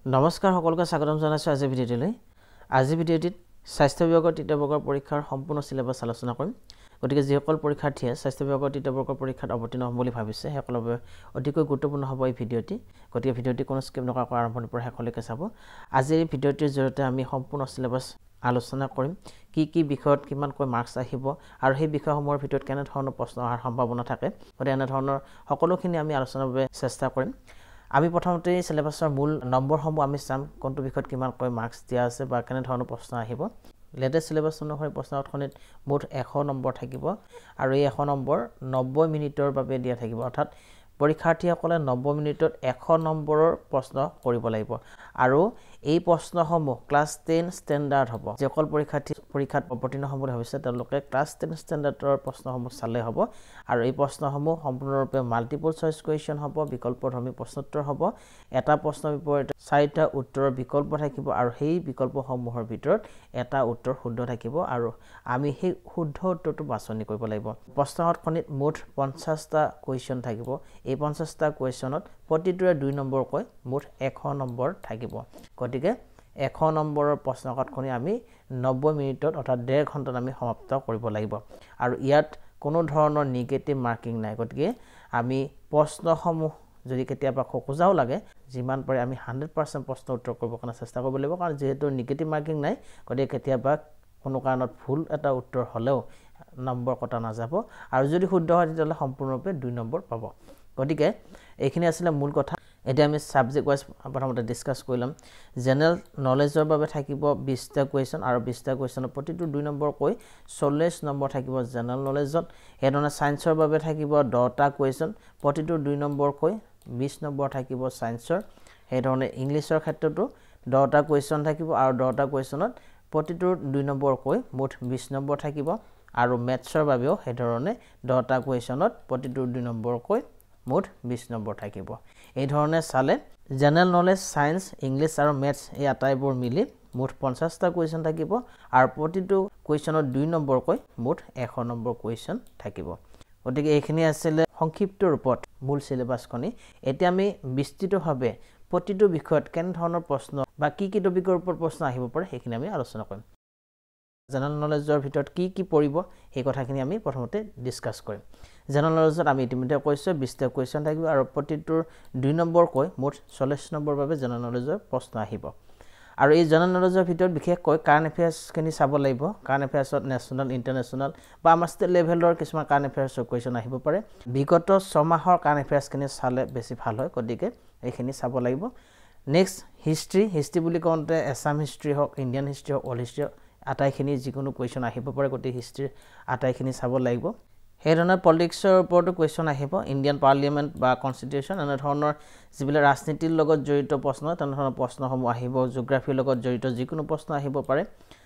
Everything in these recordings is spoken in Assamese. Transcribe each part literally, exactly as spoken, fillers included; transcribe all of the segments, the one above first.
নমস্কাৰ সকলোকে স্বাগতম জনাইছো আজি ভিডিঅ'টোলৈ আজি ভিডিঅ'টিত স্বাস্থ্য বিভাগৰ তৃতীয় বৰ্গৰ পৰীক্ষাৰ সম্পূৰ্ণ সিলেবাস আলোচনা কৰিম গতিকে যিসকল পৰীক্ষাৰ্থীয়ে স্বাস্থ্য বিভাগৰ তৃতীয় বৰ্গৰ পৰীক্ষাত অৱতীৰ্ণ হ'ব বুলি ভাবিছে সকলৰ বাবে অতিকৈ গুৰুত্বপূৰ্ণ হ'ব এই ভিডিঅ'টি গতিকে ভিডিঅ'টি কোনো স্কিপ নকৰাকৈ আৰম্ভণিৰ পৰা শেষলৈকে চাব আজি এই ভিডিঅ'টিৰ জৰিয়তে আমি সম্পূৰ্ণ সিলেবাস আলোচনা কৰিম কি কি বিষয়ত কিমানকৈ মাৰ্কছ আহিব আৰু সেই বিষয়সমূহৰ ভিতৰত কেনে ধৰণৰ প্ৰশ্ন অহাৰ সম্ভাৱনা থাকে গতিকে এনে ধৰণৰ সকলোখিনি আমি আলোচনাৰ বাবে চেষ্টা কৰিম আমি প্ৰথমতে সিলেবাসৰ মূল নম্বৰসমূহ আমি চাম কোনটো বিষয়ত কিমানকৈ মাৰ্কছ দিয়া আছে বা কেনে ধৰণৰ প্ৰশ্ন আহিব লেটেষ্ট সিলেবাস অনুসৰি প্ৰশ্নখনিত মুঠ এশ নম্বৰ থাকিব আৰু এই এশ নম্বৰ নব্বৈ মিনিটৰ বাবে দিয়া থাকিব অৰ্থাৎ পৰীক্ষাৰ্থীসকলে নব্বৈ মিনিটত এশ নম্বৰৰ প্ৰশ্ন কৰিব লাগিব আৰু এই প্ৰশ্নসমূহ ক্লাছ দহ ষ্টেণ্ডাৰ্ড হ'ব যেকল পৰীক্ষাৰ্থী পৰীক্ষাত অৱতীৰ্ণ হ'ব বুলি ভাবিছে তেওঁলোকে ক্লাছ দহ ষ্টেণ্ডাৰ্ডৰ প্ৰশ্নসমূহ চালে হ'ব আৰু এই প্ৰশ্নসমূহ সম্পূৰ্ণৰূপে মাল্টিপল চইচ কুৱেশ্যন হ'ব বিকল্পধৰ্মী প্ৰশ্নোত্তৰ হ'ব এটা প্ৰশ্নৰ বিপৰীতে চাৰিটা উত্তৰৰ বিকল্প থাকিব আৰু সেই বিকল্পসমূহৰ ভিতৰত এটা উত্তৰ শুদ্ধ থাকিব আৰু আমি সেই শুদ্ধ উত্তৰটো বাছনি কৰিব লাগিব প্ৰশ্নখনিত মুঠ পঞ্চাছটা কুৱেশ্যন থাকিব এই পঞ্চাছটা কুৱেশ্যনত প্ৰতিটোৰে দুই নম্বৰকৈ মুঠ এশ নম্বৰ থাকিব গতিকে এশ নম্বৰৰ প্ৰশ্নকাকতখনি আমি নব্বৈ মিনিটত অৰ্থাৎ ডেৰ ঘণ্টাত আমি সমাপ্ত কৰিব লাগিব আৰু ইয়াত কোনো ধৰণৰ নিগেটিভ মাৰ্কিং নাই গতিকে আমি প্ৰশ্নসমূহ যদি কেতিয়াবা খোকোজাও লাগে যিমান পাৰে আমি হাণ্ড্ৰেড পাৰ্চেণ্ট প্ৰশ্ন উত্তৰ কৰিবৰ কাৰণে চেষ্টা কৰিব লাগিব কাৰণ যেহেতু নিগেটিভ মাৰ্কিং নাই গতিকে কেতিয়াবা কোনো কাৰণত ভুল এটা উত্তৰ হ'লেও নম্বৰ কটা নাযাব আৰু যদি শুদ্ধ হয় তেতিয়াহ'লে সম্পূৰ্ণৰূপে দুই নম্বৰ পাব গতিকে এইখিনি আছিলে মূল কথা এতিয়া আমি সাবজেক্ট ওয়াইজ প্ৰথমতে ডিসকাস কৰিলাম জেনাৰেল নলেজৰ বাবে থাকিব বিশটা কুৱেশ্যন আৰু বিশটা কুৱেশ্যনৰ প্ৰতিটো দুই নম্বৰ কৈ চল্লিছ নম্বৰ থাকিব জেনাৰেল নলেজত এধৰণে সায়েন্সৰ বাবে থাকিব দহটা কুৱেশ্যন প্ৰতিটো দুই নম্বৰ কৈ বিশ নম্বৰ থাকিব সায়েন্সৰ এধৰণে ইংলিছৰ ক্ষেত্ৰতো দহটা কুৱেশ্যন থাকিব আৰু দহটা কুৱেশ্যনত প্ৰতিটো দুই নম্বৰ কৈ মুঠ বিশ নম্বৰ থাকিব আৰু মেথছৰ বাবেও এধৰণে দহটা কুৱেশ্যনত প্ৰতিটো দুই নম্বৰ কৈ মুঠ বিশ নম্বৰ থাকিব এই ধৰণে চালে জেনাৰেল নলেজ সায়েন্স ইংলিছ আৰু মেথছ এই আটাইবোৰ মিলি মুঠ পঞ্চাছটা কুৱেশ্যন থাকিব আৰু প্ৰতিটো কুৱেশ্যনত দুই নম্বৰ কৈ মুঠ এশ নম্বৰ কুৱেশ্যন থাকিব গতিকে এইখিনি আছিল সংক্ষিপ্ত ৰূপত মূল সিলেবাসখনি এতিয়া আমি বিস্তৃতভাৱে প্ৰতিটো বিষয়ত কেনে ধৰণৰ প্ৰশ্ন বা কি কি টপিকৰ ওপৰত প্ৰশ্ন আহিব পাৰে সেইখিনি আমি আলোচনা কৰিম জেনাৰেল নলেজৰ ভিতৰত কি কি পৰিব এই কথাখিনি আমি প্ৰথমতে ডিসকাস কৰিম জেনাৰেল নলেজত আমি ইতিমধ্যে কৈছো বিশটা কুৱেশ্যন থাকিব আৰু প্ৰতিটোৰ দুই নম্বৰ কৈ মুঠ চল্লিছ নম্বৰ বাবে জেনাৰেল নলেজৰ প্ৰশ্ন আহিব আৰু এই জেনাৰেল নলেজৰ ভিতৰত বিশেষকৈ কাৰেণ্ট এফেয়াৰ্স খিনি চাব লাগিব কাৰেণ্ট এফেয়াৰ্সত নেশ্যনেল ইন্টাৰনেশ্যনেল বা আমাৰ ষ্টেট লেভেলৰ কিছুমান কাৰেণ্ট এফেয়াৰ্সৰ কুৱেশ্যন আহিব পাৰে বিগত ছমাহৰ কাৰেণ্ট এফেয়াৰ্স খিনি চালে বেছি ভাল হয় গতিকে এইখিনি চাব লাগিব নেক্সট হিষ্ট্ৰী হিষ্ট্ৰী বুলি কওঁতে আসাম হিষ্ট্ৰী হওক ইণ্ডিয়ান হিষ্ট্ৰী হওক অল হিষ্ট্ৰী আটাইখিনি যিকোনো কুৱেশ্যন আহিব পাৰে গতিকে হিষ্ট্ৰীৰ আটাইখিনি চাব লাগিব সেই ধৰণৰ পলিটিক্সৰ ওপৰতো কুৱেশ্যন আহিব ইণ্ডিয়ান পাৰ্লিয়ামেণ্ট বা কনষ্টিটিউশ্যন এনে ধৰণৰ যিবিলাক ৰাজনীতিৰ লগত জড়িত প্ৰশ্ন তেনে ধৰণৰ প্ৰশ্নসমূহ আহিব জিঅ'গ্ৰাফিৰ লগত জড়িত যিকোনো প্ৰশ্ন আহিব পাৰে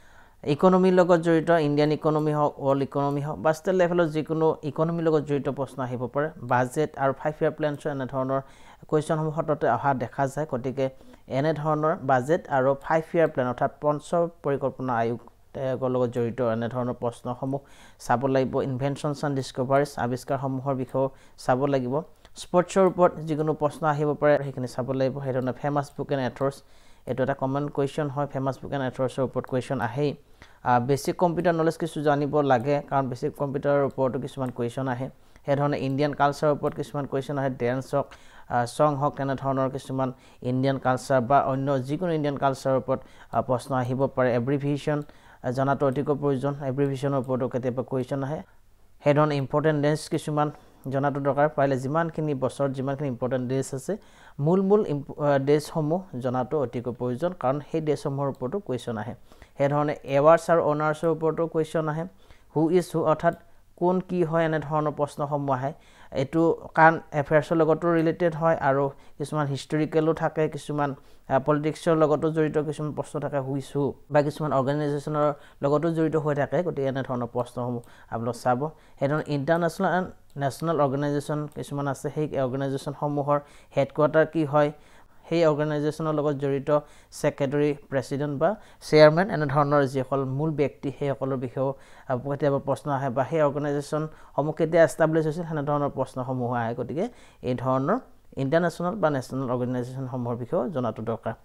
ইকনমিৰ লগত জড়িত ইণ্ডিয়ান ইকনমি হওক ৱৰ্ল্ড ইকনমি হওক বা ষ্টেট লেভেলত যিকোনো ইকনমিৰ লগত জড়িত প্ৰশ্ন আহিব পাৰে বাজেট আৰু ফাইভ ইয়াৰ প্লেনছৰ এনে ধৰণৰ কুৱেশ্যনসমূহ সততে অহা দেখা যায় গতিকে এনে ধৰণৰ বাজেট আৰু ফাইভ ইয়াৰ প্লেন অৰ্থাৎ পঞ্চ পৰিকল্পনা আয়োগ ৰ লগত জড়িত এনে ধৰণৰ প্ৰশ্নসমূহ চাব লাগিব ইনভেনশনছ এণ্ড ডিসকভাৰিজ আৱিষ্কাৰসমূহৰ বিষয়ে চাব লাগিব স্পৰ্টছৰ ওপৰত যিকোনো প্ৰশ্ন আহিব পাৰে সেইখিনি চাব লাগিব সেই ধৰণৰ ফেমাছ বুক এণ্ড এথৰ্ছ এইটো এটা কমন কুৱেশ্যন হয় ফেমাছ বুক এণ্ড এথৰ্ছৰ ওপৰত কুৱেশ্যন আহেই বেছিক কম্পিউটাৰ নলেজ কিছু জানিব লাগে কাৰণ বেছিক কম্পিউটাৰৰ ওপৰতো কিছুমান কুৱেশ্যন আহে সেই ধৰণে ইণ্ডিয়ান কালচাৰৰ ওপৰত কিছুমান কুৱেশ্যন আহে ডেন্স হওক সং হওক তেনে ধৰণৰ কিছুমান ইণ্ডিয়ান কালচাৰ বা অন্য যিকোনো ইণ্ডিয়ান কালচাৰৰ ওপৰত প্ৰশ্ন আহিব পাৰে এব্ৰিভিয়েশ্যন জনাটো অতিকৈ প্ৰয়োজন এব্ৰিভিয়েশ্যনৰ ওপৰতো কেতিয়াবা কুৱেশ্যন আহে সেই ধৰণৰ ইম্পৰ্টেণ্ট ডেজ কিছুমান জনাটো দৰকাৰ পাৰিলে যিমানখিনি বছৰত যিমানখিনি ইম্পৰ্টেণ্ট ডেজ আছে মূল মূল ডেজসমূহ জনাটো অতিকৈ প্ৰয়োজন কাৰণ সেই ডেজসমূহৰ ওপৰতো কুৱেশ্যন আহে সেই ধৰণে এৱাৰ্ডছ আৰু অনাৰ্ছৰ ওপৰতো কুৱেশ্যন আহে হু ইজ হু অৰ্থাৎ কোন কি হয় এনে ধৰণৰ প্ৰশ্নসমূহ আহে এইটো কাৰেণ্ট এফেয়াৰ্ছৰ লগতো ৰিলেটেড হয় আৰু কিছুমান হিষ্টৰিকেলো থাকে কিছুমান পলিটিক্সৰ লগতো জড়িত কিছুমান প্ৰশ্ন থাকে হু ইজ হু বা কিছুমান অৰ্গেনাইজেশ্যনৰ লগতো জড়িত হৈ থাকে গতিকে এনে ধৰণৰ প্ৰশ্নসমূহ আপোনালোক চাব সেইধৰণে ইণ্টাৰনেশ্যনেল এণ্ড নেশ্যনেল অৰ্গেনাইজেশ্যন কিছুমান আছে সেই অৰ্গেনাইজেশ্যনসমূহৰ হেডকোৱাৰ্টাৰ কি হয় সেই অৰ্গেনাইজেশ্যনৰ লগত জড়িত সেক্ৰেটাৰী প্ৰেছিডেণ্ট বা চেয়াৰমেন এনে ধৰণৰ যিসকল মূল ব্যক্তি সেইসকলৰ বিষয়েও কেতিয়াবা প্ৰশ্ন আহে বা সেই অৰ্গেনাইজেশ্যনসমূহ কেতিয়া এষ্টাব্লিছ হৈছিল সেনে ধৰণৰ প্ৰশ্নসমূহ আহে গতিকে এই ধৰণৰ ইণ্টাৰনেশ্যনেল বা নেশ্যনেল অৰ্গেনাইজেশ্যনসমূহৰ বিষয়েও জনাটো দৰকাৰ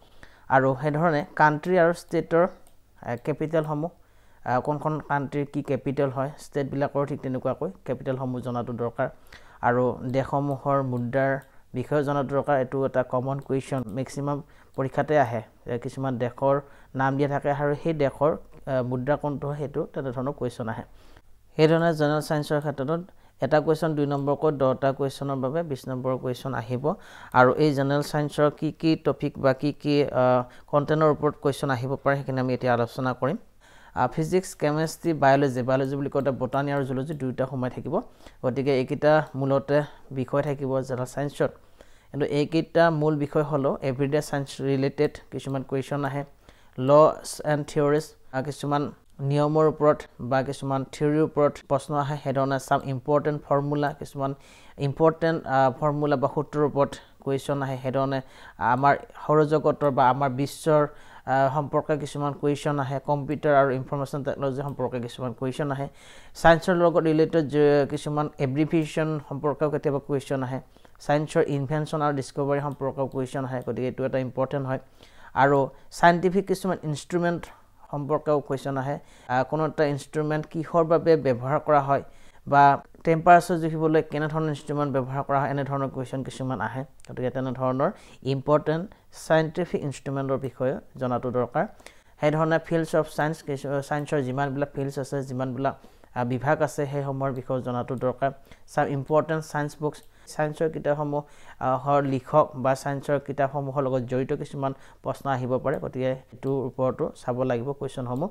আৰু সেই ধৰণে কান্ট্ৰি আৰু ষ্টেটৰ ক্যাপিটেল সমূহ কোন কোন কান্ট্ৰিৰ কি ক্যাপিটেল হয় ষ্টেট বিলাকৰ ঠিক তেনেকুৱাকৈ ক্যাপিটেল সমূহ জনাটো দৰকাৰ আৰু দেশসমূহৰ মুদ্ৰাৰ বিষয় জনাটো দৰকাৰ এটো এটা কমন কোৱেশ্চন ম্যাক্সিমাম পৰীক্ষাতে আহে কিছুমান দেশৰ নাম দিয়া থাকে আৰু সেই দেশৰ মুদ্ৰা কোনটো হেতু তেনে ধৰণৰ কোৱেশ্চন আহে সেই ধৰণে জেনাৰেল সায়েন্সৰ ক্ষেত্ৰত এটা কোৱেশ্চন দুই নম্বৰকৈ দহটা কোৱেশ্চনৰ বাবে বিশ নম্বৰ কোৱেশ্চন আহিব আৰু এই জেনাৰেল সায়েন্সৰ কি কি টপিক বা কি কি কন্টেন্টৰ ওপৰত কোৱেশ্চন আহিব পাৰে হেকিনে আমি এতিয়া আলোচনা কৰিম ফিজিক্স কেমিষ্ট্ৰি বায়োলজি বায়োলজি বুলি কওঁতে বটানী আৰু জুলজি দুইটা সময় থাকিব গতিকে এইকিটা মূলতে বিষয় থাকিব জেনাৰেল সায়েন্সত কিন্তু এইকিটা মূল বিষয় হলো এভৰিডে সায়েন্স ৰিলেটেড কিছুমান কোৱেশ্চন আহে লস এণ্ড থিওৰিজ কিছুমান নিয়মৰ ওপৰত বা কিছুমান থিওৰিৰ ওপৰত প্ৰশ্ন আহে হেডনা সাম ইম্পৰ্টেন্ট ফৰ্মুলা কিছুমান ইম্পৰ্টেন্ট ফৰ্মুলা বা সূত্ৰৰ ওপৰত কোৱেশ্চন আহে হেডনে আমাৰ সৌৰজগতৰ বা আমাৰ বিশ্বৰ সম্পৰ্কে কিছুমান কোৱেশ্চন আহে কম্পিউটাৰ আৰু ইনফৰমেশন টেকনলজি সম্পৰ্কে কিছুমান কোৱেশ্চন আহে সায়েন্সৰ লগত ৰিলেটেড কিছুমান এব্ৰিভিয়েচন সম্পৰ্কে কেতিয়াবা কোৱেশ্চন আহে সায়েন্সৰ ইনভেনশন আৰু ডিসকভাৰী সম্পৰ্কে কোৱেশ্চন আহে গতিকে এটো এটা ইম্পৰ্টেন্ট হয় আৰু সায়েন্টিফিক কিছুমান ইনস্ট্ৰুমেন্ট সম্পৰ্কেও কোৱেশ্চন আহে কোনো এটা ইনস্ট্ৰুমেন্ট কিহৰ বাবে ব্যৱহাৰ কৰা হয় বা টেম্পাৰেচাৰ জুখিবলৈ কেনে ধৰণৰ ইনস্ট্ৰুমেন্ট ব্যৱহাৰ কৰা হয় এনে ধৰণৰ কোৱেশ্চন কিছুমান আহে গতিকে তেনে ধৰণৰ ইম্পৰ্টেন্ট সায়েন্টিফিক ইনস্ট্ৰুমেন্টৰ বিষয়ে জনাটো দৰকাৰ সেই ধৰণে ফিল্ডছ অফ সায়েন্স সায়েন্সৰ যিমান বিলাক ফিল্ডছ আছে যিমান বিলাক বিভাগ আছে সেই সমূহৰ বিষয়ে জনাটো দৰকাৰ সাম ইম্পৰ্টেন্ট সায়েন্স বুকস সায়েন্সৰ কিতাপসমূহ হৰ লিখক বা সায়েন্সৰ কিতাপসমূহৰ লগত জড়িত কিছুমান প্ৰশ্ন আহিব পাৰে গতিকে এটোৰ ওপৰতো চাব লাগিব কোৱেশ্চনসমূহ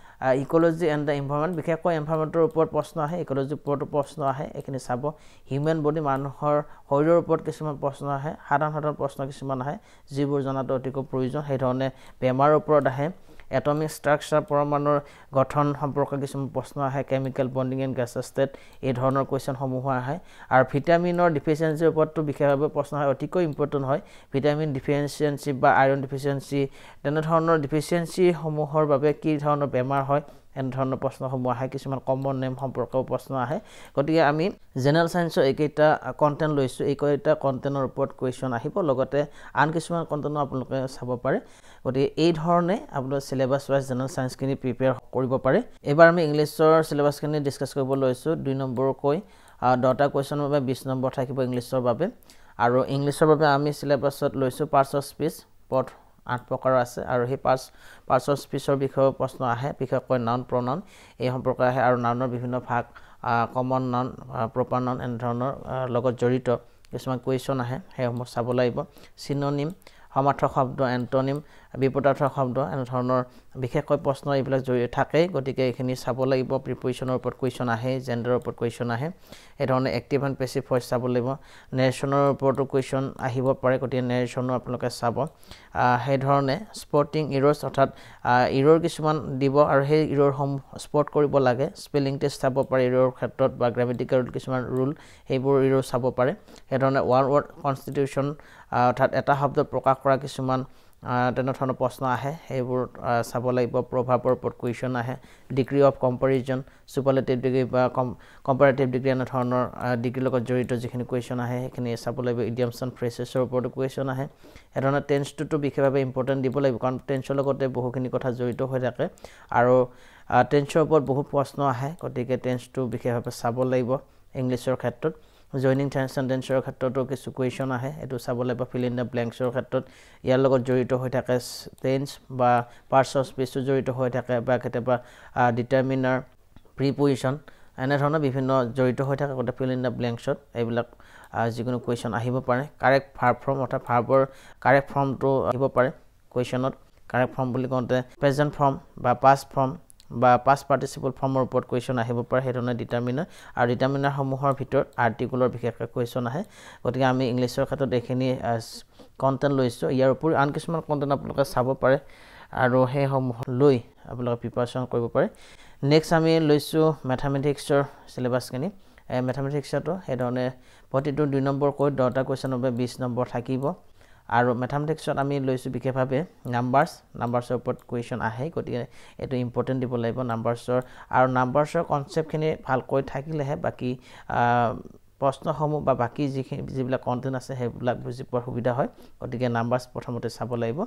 ইকোলজি এণ্ড দ্য এনভায়ৰনমেন্ট বিশেষকৈ এনভায়ৰনমেন্টৰ ওপৰত প্ৰশ্ন আহে ইকোলজিৰ ওপৰতো প্ৰশ্ন আহে এখিনি চাব হিউম্যান বডি মানুহৰ শৰীৰৰ ওপৰত কিছুমান প্ৰশ্ন আহে সাধাৰণ সাধাৰণ প্ৰশ্ন কিছুমান আহে যিবোৰ জনাটো অতিকৈ প্ৰয়োজন সেই ধৰণে বেমাৰৰ ওপৰত আহে এটমিক স্ট্ৰাকচাৰ পৰমাণুৰ গঠন সম্পৰ্কে কিছুমান প্ৰশ্ন আহে chemical bonding and gas state এই ধৰণৰ কোৱেশ্চন সমূহ আহে আৰু ভিটামিনৰ ডিফিচিয়েন্সিৰ ওপৰতো বিশেষভাৱে প্ৰশ্ন হয় অতিকৈ ইম্পৰ্টেন্ট হয় ভিটামিন ডিফিচিয়েন্সি বা আয়ৰন ডিফিচিয়েন্সি তেনে ধৰণৰ ডিফিচিয়েন্সি সমূহৰ বাবে কি ধৰণৰ বেমাৰ হয় এনে ধৰণৰ প্ৰশ্নসমূহ আহে কিছুমান কমন নেম সম্পৰ্কেও প্ৰশ্ন আহে গতিকে আমি জেনাৰেল সায়েন্সৰ এইকেইটা কন্টেন্ট লৈছো এইকেইটা কন্টেন্টৰ ওপৰত কোৱেশ্চন আহিব লগতে আন কিছুমান কন্টেন্ট আপোনালোকে চাব পাৰে গতিকে এই ধৰণে আপোনালোকে সিলেবাস ওয়াইজ জেনাৰেল সায়েন্স খিনি প্ৰিপেয়াৰ কৰিব পাৰে এবাৰ আমি ইংলিছৰ সিলেবাস খিনি ডিসকাস কৰিব লৈছো দুই নম্বৰকৈ দহটা কোৱেশ্চনৰ বাবে বিশ নম্বৰ থাকিব ইংলিছৰ বাবে আৰু ইংলিছৰ বাবে আমি সিলেবাসত লৈছো পাৰ্টস অফ স্পীচ পদ আঠ প্ৰকাৰ আছে আৰু সেই পাঁচ পাৰ্টস অফ স্পীচৰ বিষয়ে প্ৰশ্ন আহে বিশেষকৈ নাউন প্ৰনাউন এই সম্পৰ্কে আহে আৰু নাউনৰ বিভিন্ন ভাগ কমন নাউন প্ৰপাৰ নাউন এনে ধৰণৰ লগত জড়িত কিছুমান কোৱেশ্চন আহে সেইসমূহ চাব লাগিব সিনোনিম সমাৰ্থক শব্দ এন্টোনিম বিপদাৰ্থক শব্দ এনে ধৰণৰ বিশেষকৈ প্ৰশ্ন এইবিলাক জড়িত থাকে গতিকে এইখিনি চাব লাগিব প্ৰিপজিচনৰ ওপৰত কোৱেশ্চন আহে জেন্ডাৰৰ ওপৰত কোৱেশ্চন আহে এই ধৰণে এক্টিভ এণ্ড পেছিভ ভইচ চাব লাগিব নেৰেশ্যনৰ ওপৰতো কোৱেশ্চন আহিব পাৰে গতিকে নেৰেশ্যনো আপোনালোকে চাব সেই ধৰণে স্পটিং ইৰৰ্ছ অৰ্থাৎ ইৰৰ কিছুমান দিব আৰু সেই ইৰৰসমূহ স্পট কৰিব লাগে স্পেলিং টেষ্ট চাব পাৰে ইৰৰৰ ক্ষেত্ৰত বা গ্ৰামেটিকেল কিছুমান ৰুল সেইবোৰ ইৰৰ চাব পাৰে এই ধৰণে ওৱান ৱৰ্ড কনষ্টিটিউচন অৰ্থাৎ এটা শব্দ প্ৰকাশ কৰা কিছুমান তেনে ধৰণৰ প্ৰশ্ন আহে সেইবোৰ চাব লাগিব প্ৰভাৱৰ ওপৰত কোৱেশ্চন আহে degree of comparison superlative degree বা কম্পাৰেটিভ ডিগ্ৰী এনে ধৰণৰ ডিগ্ৰীৰ লগত জড়িত যিখিনি কোৱেশ্চন আহে সেইখিনি চাব লাগিব ইডিয়মছ এণ্ড ফ্ৰেজেছৰ ওপৰত কোৱেশ্চন আহে এই ধৰণৰ টেন্সটো বিশেষভাৱে ইম্পৰ্টেন্ট দিব লাগিব কাৰণ টেন্সৰ লগতে বহুখিনি কথা জড়িত হৈ থাকে আৰু টেন্সৰ ওপৰত বহু প্ৰশ্ন আহে গতিকে টেন্সটো বিশেষভাৱে চাব লাগিব ইংলিছৰ ক্ষেত্ৰত জয়নিং সেন্টেন্সৰ ক্ষেত্ৰতো কিছু কোৱেশ্চন আহে এটো চাব লাগিব ফিল ইন দ্য ব্ল্যাঙ্কছৰ ক্ষেত্ৰত ইয়াৰ লগত জড়িত হৈ থাকে টেন্স বা পাৰ্টস অফ স্পীচটো জড়িত হৈ থাকে বা কেতিয়াবা ডিটাৰমিনাৰ প্ৰিপজিচন এনে ধৰণৰ বিভিন্ন জড়িত হৈ থাকে গতে ফিল ইন দ্য ব্ল্যাঙ্কছত এইবিলাক যিকোনো কোৱেশ্চন আহিব পাৰে কাৰেক্ট ভাৰ্ব ফৰ্ম অৰ্থাৎ ভাৰ্বৰ কাৰেক্ট ফৰ্মটো আহিব পাৰে কোৱেশ্চনত কাৰেক্ট ফৰ্ম বুলি কওঁতে প্ৰেজেন্ট ফৰ্ম বা পাষ্ট ফৰ্ম বা পাষ্ট পাৰ্টিসিপল ফৰ্মৰ ওপৰত কোৱেশ্চন আহিব পাৰে হেতনে ডিটাৰমিনাৰ আৰু ডিটাৰমিনাৰ সমূহৰ ভিতৰত আৰ্টিকুলৰ বিশেষকৈ কোৱেশ্চন আহে গতিকে আমি ইংলিছৰ ক্ষেত্ৰত এখিনি কন্টেন্ট লৈছো ইয়াৰ উপৰি আন কিছুমান কন্টেন্ট আপোনালোকে চাব পাৰে আৰু সেই সমূহ লৈ আপোনালোকে প্ৰিপাৰেচন কৰিব পাৰে নেক্সট আমি লৈছো ম্যাথমেটিক্সৰ সিলেবাস খিনি ম্যাথমেটিক্সটো হেধৰণে প্ৰতিটো দুই নম্বৰ কৈ দহটা কোৱেশ্চনৰ বাবে বিশ নম্বৰ থাকিব আৰু ম্যাথমেটিক্সত আমি লৈছো বিশেষভাৱে নাম্বাৰছ নাম্বাৰছৰ ওপৰত কোৱেশ্চন আহে গতিকে এটো ইম্পৰ্টেন্ট দিব লাগিব নাম্বাৰছৰ আৰু নাম্বাৰছৰ কনসেপ্টখিনি ভালকৈ থাকিলেহে বাকি প্ৰশ্নসমূহ বা বাকি যিখিনি যিবিলাক কন্টেন্ট আছে সেইবিলাক বুজি পোৱাৰ সুবিধা হয় গতিকে নাম্বাৰছ প্ৰথমতে চাব লাগিব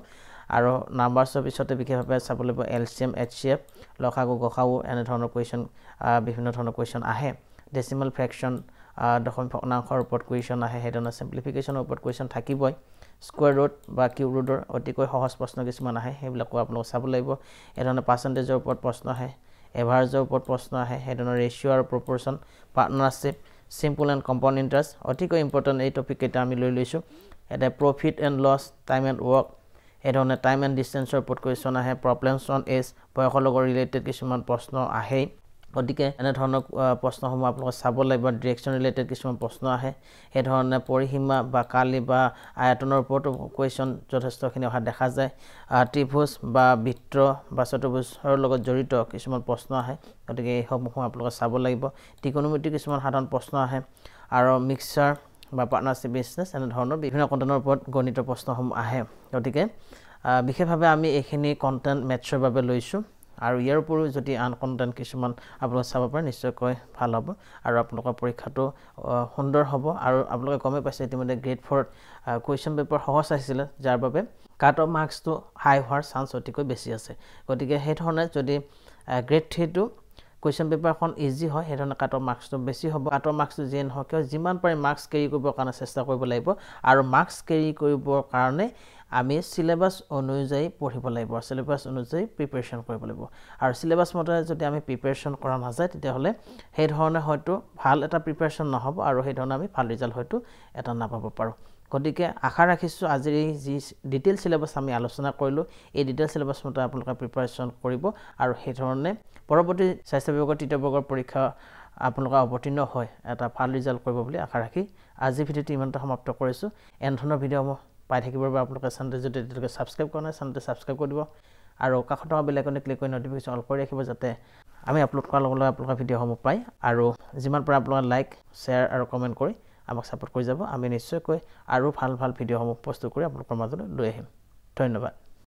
আৰু নাম্বাৰছৰ পিছতে বিশেষভাৱে চাব লাগিব এলচিএম এইচচিএফ লসাগু গসাগু এনে ধৰণৰ কুৱেশ্যন বিভিন্ন ধৰণৰ কুৱেশ্যন আহে ডেচিমেল ফ্ৰেকশ্যন দশমিক ভগ্নাংশৰ ওপৰত কুৱেশ্যন আহে সেইধৰণৰ সিম্পলিফিকেশ্যনৰ ওপৰত কুৱেশ্যন থাকিবই স্কোয়াৰ ৰুট বা কিউব ৰুটৰ অতিকৈ সহজ প্ৰশ্ন কিছুমান আহে সেইবিলাকো আপোনালোক চাব লাগিব এই ধৰণৰ পাৰ্চেন্টেজৰ ওপৰত প্ৰশ্ন আহে এভাৰেজৰ ওপৰত প্ৰশ্ন আহে সেই ধৰণৰ ৰেচিঅ' আৰু proportion partnership simple and compound interest অতিকৈ ইম্পৰ্টেণ্ট এই টপিক কেইটা আমি লৈ লৈছোঁ এটা profit and loss time and work এই ধৰণে টাইম এণ্ড ডিষ্টেঞ্চৰ ওপৰত কুৱেশ্যন আহে প্ৰব্লেমছ অন এজ বয়সৰ লগত ৰিলেটেড কিছুমান প্ৰশ্ন আহে গতিকে এনে ধৰণৰ প্ৰশ্নসমূহ আপোনালোকে চাব লাগিব ডিৰেকশ্যন ৰিলেটেড কিছুমান প্ৰশ্ন আহে সেই ধৰণে পৰিসীমা বা কালি বা আয়তনৰ ওপৰতো কুৱেশ্যন যথেষ্টখিনি অহা দেখা যায় ত্ৰিভুজ বা বৃত্ত বা চতুৰ্ভুজৰ লগত জড়িত কিছুমান প্ৰশ্ন আহে গতিকে এইসমূহ আপোনালোকে চাব লাগিব ত্ৰিকোণমিতিৰ কিছুমান সাধাৰণ প্ৰশ্ন আহে আৰু মিক্সাৰ বা পাৰ্টনাৰশ্বিপ বিজনেছ এনে ধৰণৰ বিভিন্ন কণ্টেণ্টৰ ওপৰত গণিতৰ প্ৰশ্নসমূহ আহে গতিকে বিশেষভাৱে আমি এইখিনি কণ্টেণ্ট মেথছৰ বাবে লৈছোঁ আৰু ইয়াৰ উপৰিও যদি আন কণ্টেণ্ট কিছুমান আপোনালোকে চাব পাৰে নিশ্চয়কৈ ভাল হ'ব আৰু আপোনালোকৰ পৰীক্ষাটো সুন্দৰ হ'ব আৰু আপোনালোকে গমে পাইছে ইতিমধ্যে গ্ৰেড ফ'ৰত কুৱেশ্যন পেপাৰ সহজ আহিছিলে যাৰ বাবে কাট অফ মাৰ্কছটো হাই হোৱাৰ চান্স অতিকৈ বেছি আছে গতিকে সেই ধৰণে যদি গ্ৰেড থ্ৰীটো কুৱেশ্যন পেপাৰখন ইজি হয় সেই ধৰণে কাট অফ মাৰ্কছটো বেছি হ'ব কাট অফ মাৰ্কছটো যিয়ে নহওক কিয় যিমান পাৰি মাৰ্কছ কেৰি কৰিবৰ কাৰণে চেষ্টা কৰিব লাগিব আৰু মাৰ্কছ কেৰি কৰিবৰ কাৰণে আমি সিলেবাস অনুযায়ী পঢ়িব লাগিব সিলেবাস অনুযায়ী প্ৰিপাৰেচন কৰিব লাগিব আৰু সিলেবাস মতে যদি আমি প্ৰিপাৰেচন কৰা নাযায় তেতিয়াহ'লে সেই ধৰণে হয়তো ভাল এটা প্ৰিপাৰেচন নহ'ব আৰু সেই ধৰণে আমি ভাল ৰিজাল্ট হয়তো এটা নাপাব পাৰোঁ গতিকে আশা ৰাখিছোঁ আজিৰ এই যি ডিটেইল সিলেবাস আমি আলোচনা কৰিলোঁ এই ডিটেইল সিলেবাস মতে আপোনালোকে প্ৰিপাৰেচন কৰিব আৰু সেই ধৰণে পৰৱৰ্তী স্বাস্থ্য বিভাগৰ তৃতীয় বৰ্গৰ পৰীক্ষা আপোনালোকে অৱতীৰ্ণ হয় এটা ভাল ৰিজাল্ট কৰিব বুলি আশা ৰাখি আজি ভিডিঅ'টো ইমানতে সমাপ্ত কৰিছোঁ এনে ধৰণৰ ভিডিঅ'সমূহ পাই থাকিবৰ বাবে আপোনালোকে চেনেলটো যদি এতিয়ালৈকে ছাবস্ক্ৰাইব কৰা নাই চেনেলটো ছাবস্ক্ৰাইব কৰি দিব আৰু কাষত থকা বেল আইকনটো ক্লিক কৰি নটিফিকেশ্যন অল কৰি ৰাখিব যাতে আমি আপলোড কৰাৰ লগে লগে আপোনালোকে ভিডিঅ'সমূহ পায় আৰু যিমান পাৰে আপোনালোকে লাইক শ্বেয়াৰ আৰু কমেণ্ট কৰি আমাক ছাপোৰ্ট কৰি যাব আমি নিশ্চয়কৈ আৰু ভাল ভাল ভিডিঅ'সমূহ প্ৰস্তুত কৰি আপোনালোকৰ মাজলৈ লৈ আহিম ধন্যবাদ